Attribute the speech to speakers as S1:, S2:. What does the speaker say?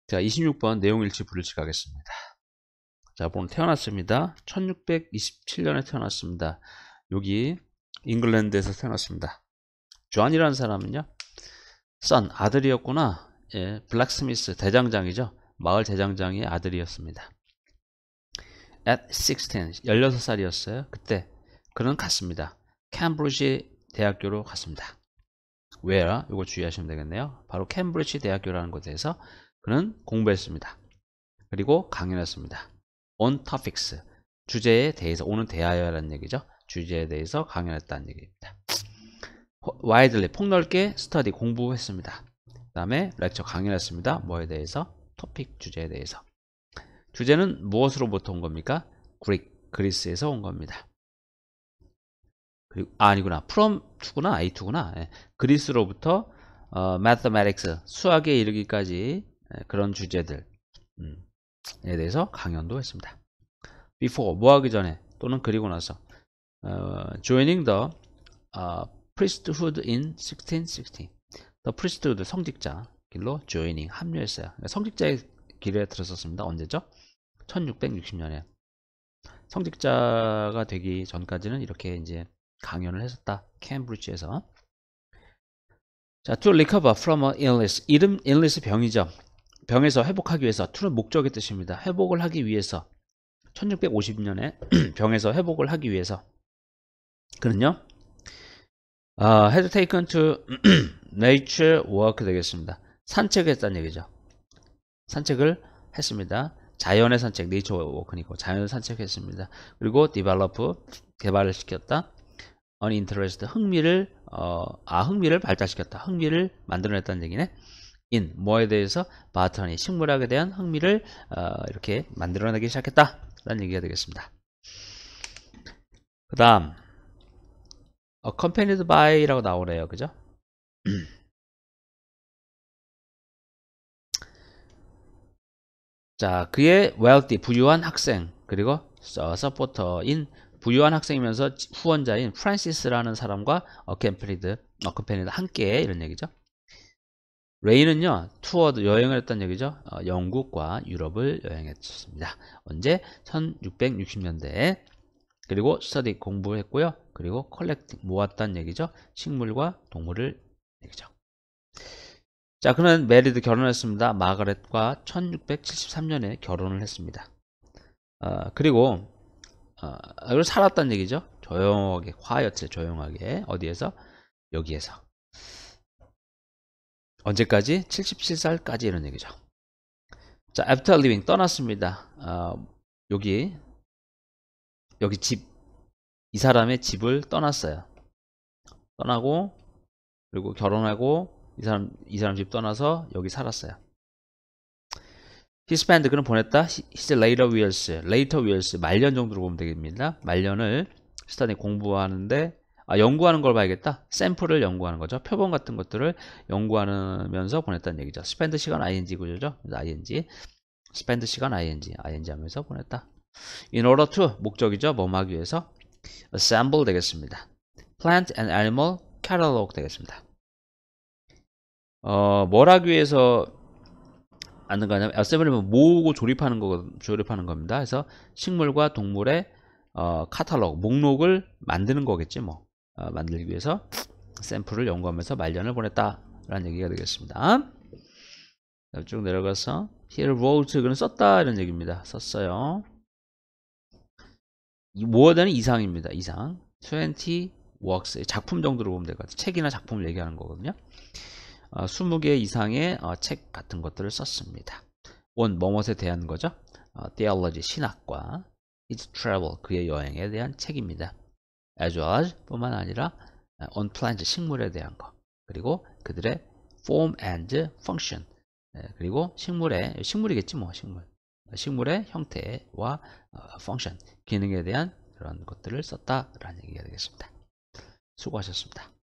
S1: 자, 26번 내용일치 불일치 가겠습니다. 자, 오늘 태어났습니다. 1627년에 태어났습니다. 여기 잉글랜드에서 태어났습니다. 존이라는 사람은요, 선 아들이었구나. 예, 블랙스미스 대장장이죠. 마을 대장장이의 아들이었습니다. At 16, 16살이었어요. 그때 그는 갔습니다. 캠브리지 대학교로 갔습니다. Where? 이거 주의하시면 되겠네요. 바로 캠브리지 대학교라는 곳에서 그는 공부했습니다. 그리고 강연했습니다. On topics, 주제에 대해서, 오는 대하여라는 얘기죠. 주제에 대해서 강연했다는 얘기입니다. widely, 폭넓게 study, 공부했습니다. 그 다음에 lecture, 강연했습니다. 뭐에 대해서? 토픽, 주제에 대해서. 주제는 무엇으로부터 온 겁니까? 그리스에서 온 겁니다. 그리고 아니구나, from to구나, a2구나. 예. 그리스로부터 mathematics, 수학에 이르기까지 그런 주제들 에 대해서 강연도 했습니다. before, 뭐 하기 전에 또는 그리고 나서 joining the priesthood in 1660, the priesthood, 성직자 길로 joining, 합류했어요. 성직자의 길에 들었었습니다. 언제죠? 1660년에 성직자가 되기 전까지는 이렇게 이제 강연을 했었다. 캠브리지에서. 자, to recover from an illness, illness 병이죠. 병에서 회복하기 위해서, to는 목적의 뜻입니다. 회복을 하기 위해서, 1650년에 병에서 회복을 하기 위해서 그는요, had taken to nature walk 되겠습니다. 산책했다는 얘기죠. 산책을 했습니다. 자연의 산책, 네이처 워크니까 자연의 산책했습니다. 그리고 develop, 개발을 시켰다. an interest, 흥미를 발달시켰다. 흥미를 만들어냈다는 얘기네. in, 뭐에 대해서? botany, 식물학에 대한 흥미를 이렇게 만들어내기 시작했다 라는 얘기가 되겠습니다. 그 다음 accompanied by 라고 나오네요. 그죠? 자, 그의 wealthy, 부유한 학생, 그리고 supporter인 부유한 학생이면서 후원자인 프란시스라는 사람과 accompanied 함께, 이런 얘기죠. 레이는요, 투어드, 여행을 했다는 얘기죠. 영국과 유럽을 여행했습니다. 언제? 1660년대에. 그리고 study, 공부했고요. 그리고 collecting, 모았다는 얘기죠. 식물과 동물을 얘기죠. 자, 그는 메리드, 결혼했습니다. 마가렛과 1673년에 결혼을 했습니다. 그리고 살았다는 얘기죠. 조용하게, quietly, 조용하게. 어디에서? 여기에서. 언제까지? 77살까지 이런 얘기죠. 자, after leaving, 떠났습니다. 여기 집, 이 사람의 집을 떠났어요. 떠나고, 그리고 결혼하고, 이 사람 집 떠나서 여기 살았어요. He spent, 그는 보냈다. His later years, 말년 정도로 보면 되겠습니다. 말년을 study, 공부하는데, 연구하는 걸 봐야겠다. 샘플을 연구하는 거죠. 표본 같은 것들을 연구하면서 보냈다는 얘기죠. spend 시간 ing 구조죠. ing. spend 시간 ing 하면서 보냈다. in order to, 목적이죠. 뭐 하기 위해서? assemble 되겠습니다. plant and animal catalog 되겠습니다. 뭘 하기 위해서 하는 거냐면, assembly는 모으고 조립하는 겁니다. 그래서 식물과 동물의 카탈로그, 목록을 만드는 거겠지 뭐. 만들기 위해서 샘플을 연구하면서 말년을 보냈다라는 얘기가 되겠습니다. 쭉 내려가서 here wrote, 그는 썼다 이런 얘기입니다. 썼어요. more는 이상입니다. 이상. 20 works, 작품 정도로 보면 될 것 같아요. 책이나 작품을 얘기하는 거거든요. 20개 이상의 책 같은 것들을 썼습니다. on, 뭐뭇에 대한 거죠. theology, 신학과. his travel, 그의 여행에 대한 책입니다. as well as, 뿐만 아니라 on plants, 식물에 대한 거. 그리고 그들의 form and function, 그리고 식물이겠지 뭐. 식물의 형태와 function, 기능에 대한 그런 것들을 썼다라는 얘기가 되겠습니다. 수고하셨습니다.